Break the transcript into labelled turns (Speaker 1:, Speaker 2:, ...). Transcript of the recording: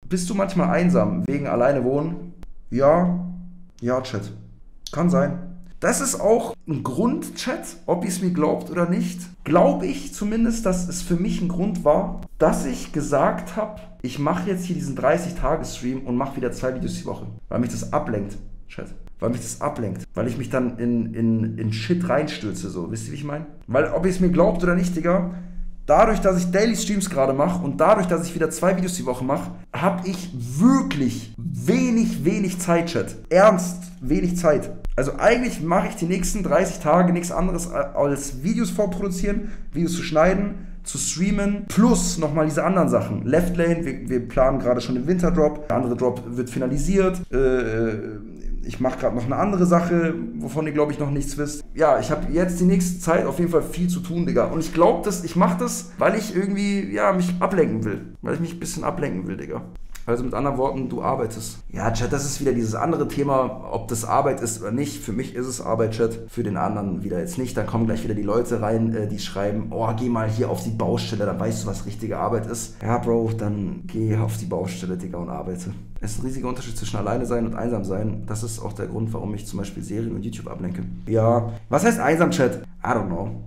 Speaker 1: Bist du manchmal einsam wegen alleine wohnen? Ja, ja, Chat. Kann sein. Das ist auch ein Grund, Chat, ob ihr es mir glaubt oder nicht. Glaube ich zumindest, dass es für mich ein Grund war, dass ich gesagt habe, ich mache jetzt hier diesen 30-Tage-Stream und mache wieder 2 Videos die Woche. Weil mich das ablenkt, Chat. Weil mich das ablenkt. Weil ich mich dann in Shit reinstürze, so. Wisst ihr, wie ich meine? Weil, ob ihr es mir glaubt oder nicht, Digga, dadurch, dass ich Daily Streams gerade mache und dadurch, dass ich wieder 2 Videos die Woche mache, habe ich wirklich wenig Zeit, Chat. Ernst, wenig Zeit. Also eigentlich mache ich die nächsten 30 Tage nichts anderes als Videos vorproduzieren, Videos zu schneiden, zu streamen, plus nochmal diese anderen Sachen. Left Lane, wir planen gerade schon den Winterdrop, der andere Drop wird finalisiert, ich mache gerade noch eine andere Sache, wovon ihr, glaube ich, noch nichts wisst. Ja, ich habe jetzt die nächste Zeit auf jeden Fall viel zu tun, Digga. Und ich glaube, ich mache das, weil ich irgendwie, ja, mich ablenken will. Weil ich mich ein bisschen ablenken will, Digga. Also mit anderen Worten, du arbeitest. Ja, Chat, das ist wieder dieses andere Thema, ob das Arbeit ist oder nicht. Für mich ist es Arbeit, Chat. Für den anderen wieder jetzt nicht. Dann kommen gleich wieder die Leute rein, die schreiben, oh, geh mal hier auf die Baustelle, dann weißt du, was richtige Arbeit ist. Ja, Bro, dann geh auf die Baustelle, Digga, und arbeite. Es ist ein riesiger Unterschied zwischen alleine sein und einsam sein. Das ist auch der Grund, warum ich zum Beispiel Serien und YouTube ablenke. Ja, was heißt einsam, Chat? I don't know.